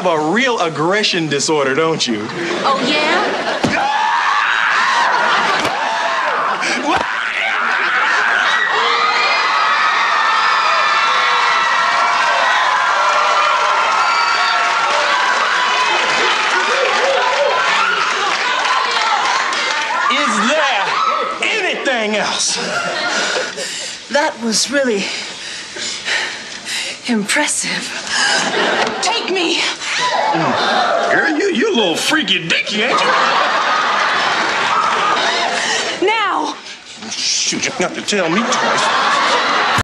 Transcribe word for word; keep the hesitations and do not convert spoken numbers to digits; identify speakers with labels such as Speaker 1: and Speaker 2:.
Speaker 1: have a real aggression disorder, don't you?
Speaker 2: Oh, yeah?
Speaker 1: Is there anything else?
Speaker 3: That was really impressive. Take me.
Speaker 1: Mm. Girl, you, you a little freaky dicky, ain't you?
Speaker 3: Now.
Speaker 1: Shoot, you got to tell me twice.